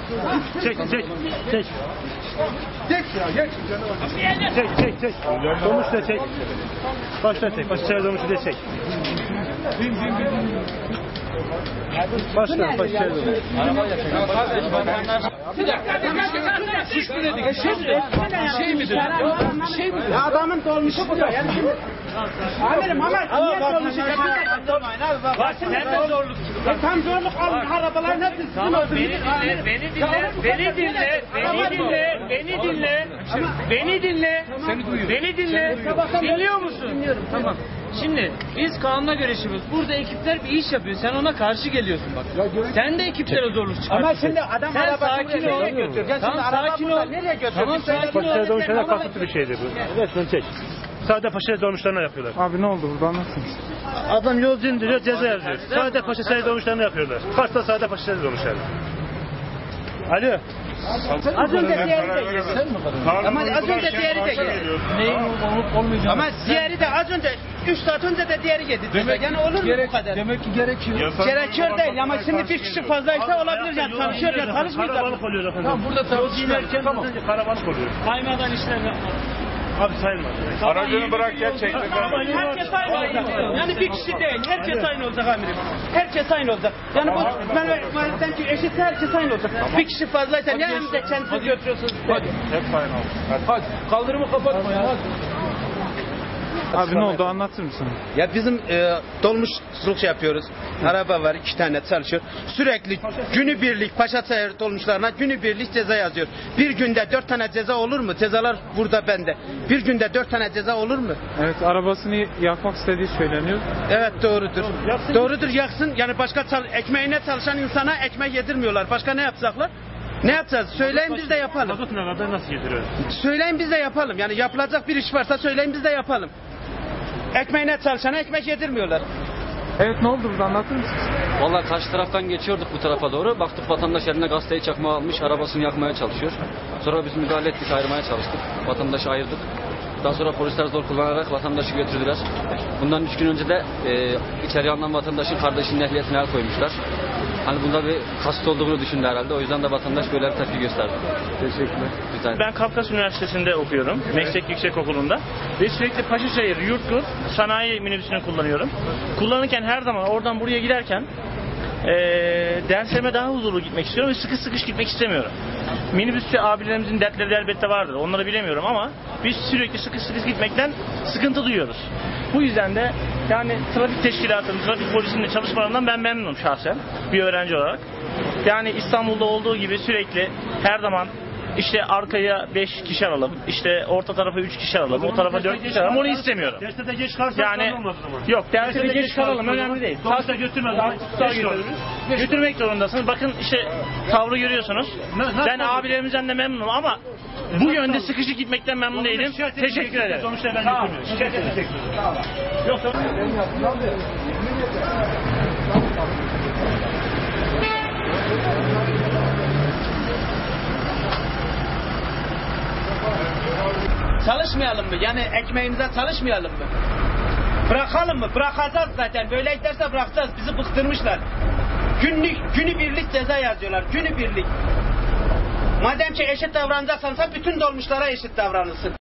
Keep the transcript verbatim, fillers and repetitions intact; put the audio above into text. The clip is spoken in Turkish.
Çek, çek, çek. Geç ya, geç. Çek, çek, çek. Dolmuş da çek. Başla çek, başla dolmuşu da çek. Başla, başla dolmuş. Bir dakika, suç mu dedik? Bir şey mi dedik? Bir şey mi dedik? Bir şey mi dedik? Ya adamın dolmuşu bu da. Yani şimdi... Amirim ama niye dolmuşu yapıyorsun? Bak sen de zorluk E tam zorluk alın. Arabaların hepsi sizin Tamam olsun. beni dinle, beni dinle, beni dinle, beni dinle, beni dinle, beni dinle, beni dinle, dinliyor musun? Dinliyorum, tamam. Şimdi biz kanuna göre işimiz. Burada ekipler bir iş yapıyor. Sen ona karşı geliyorsun bak. Sen de ekiplere zorluk çıkartıyorsun. Ama şimdi adam sen arabasını sakin nereye ol. götür? Ya Tamam şimdi araba sakin burada, ol. nereye götür? Tamam Bir söyle, sakin ol. Paşa dolmuşlarına kasıtlı bir şeydir bu. Resmen çek. Sade paşa dolmuşlarına yapıyorlar. Abi ne oldu burada anlatsın. Adam yolcu indiriyor, ceza yazıyor. Sade paşa sayı dolmuşlarına yapıyorlar. Kaçta sade paşa sayı dolmuşlar. Alo. Az önce diğeri de yedi. Ama az önce diğeri de yedi. Neyin olup olmayacağını. Ama diğeri de az önce üç saat önce de diğeri yedi. Demek, yani olur mu gerek, bu kadar? Demek ki gerekiyor. Gerekiyor değil ama şimdi bir kişi fazlaysa olabilir yani çalışıyor ya çalışmayacak. Karabalık oluyor efendim. Tamam burada tartışmayalım. Tamam. Karabalık oluyor. Kaymadan işlem yapma. Abi sayılmaz. Aracını bırak gerçekten. Herkes aynı olacak. Yani bir kişi değil. Herkes aynı olacak amirim. Herkes aynı olacak. Yani bu ben ben ki eşitse herkes aynı olacak. Bir kişi fazlaysa ne hem de kendiniz götürüyorsunuz. Hadi. Hep aynı oldu. Hadi. Kaldırımı kapatma ya. Hadi. Abi ne oldu anlatır mısın? Ya bizim e, dolmuşluk şey yapıyoruz. Araba var iki tane çalışıyor. Sürekli günübirlik Paşasehir dolmuşlarına günübirlik ceza yazıyor. Bir günde dört tane ceza olur mu? Cezalar burada bende. Bir günde dört tane ceza olur mu? Evet arabasını yakmak istediği söyleniyor. Evet doğrudur. Doğrudur yaksın. Yani başka çal ekmeğine çalışan insana ekmek yedirmiyorlar. Başka ne yapacaklar? Ne yapacağız? Söyleyin biz de yapalım. Mazot ne kadar nasıl getiriyoruz? Söyleyin biz de yapalım. Yani yapılacak bir iş varsa söyleyin biz de yapalım. Ekmeğine çalışana ekmek yedirmiyorlar. Evet ne oldu burada anlatır mısın? Vallahi karşı taraftan geçiyorduk bu tarafa doğru. Baktık vatandaş eline gazeteyi çakmağı almış, arabasını yakmaya çalışıyor. Sonra biz müdahale ettik, ayırmaya çalıştık. Vatandaşı ayırdık. Daha sonra polisler zor kullanarak vatandaşı götürdüler. Bundan üç gün önce de e, içeri alınan vatandaşın kardeşinin ehliyetine el koymuşlar. Hani bunda bir kasıt olduğunu düşündü herhalde. O yüzden de vatandaş böyle bir tepki gösterdi. Teşekkürler. Güzel. Ben Kafkas Üniversitesi'nde okuyorum. Meslek Yüksekokulu'nda. Ve sürekli Paşaşehir, Yurtgut, sanayi minibüsünü kullanıyorum. Kullanırken her zaman oradan buraya giderken e, derslerime daha huzurlu gitmek istiyorum ve sıkı sıkış gitmek istemiyorum. Minibüsçü abilerimizin dertleri elbette vardır. Onları bilemiyorum ama biz sürekli sıkı sıkı gitmekten sıkıntı duyuyoruz. Bu yüzden de yani trafik teşkilatının, trafik polisinin çalışmalarından ben memnunum şahsen bir öğrenci olarak. Yani İstanbul'da olduğu gibi sürekli her zaman işte arkaya beş kişi alalım, işte orta tarafa üç kişi alalım, o tarafa dört kişi alalım, onu istemiyorum. Derste de geç kalırsak Yani olmaz o zaman. yok derste de Derste de geç geç kalalım kalalım, önemli değil. Dolmuşta götürmez. Geç götürürüz. Götürmek zorundasınız. Bakın işte tavrı görüyorsunuz. Ben abilerimizden de memnunum ama bu yönde sıkışık gitmekten memnun değilim. Teşekkür ederim. Sonuçta ben götürmüyorum. Şikayet edecek. Yoksa Çalışmayalım mı? Yani ekmeğimize çalışmayalım mı? Bırakalım mı? Bırakacağız zaten. Böyle giderse bırakacağız. Bizi bıktırmışlar. Günlük, günübirlik ceza yazıyorlar. Günübirlik. Madem ki eşit davranacaksan bütün dolmuşlara eşit davranılsın.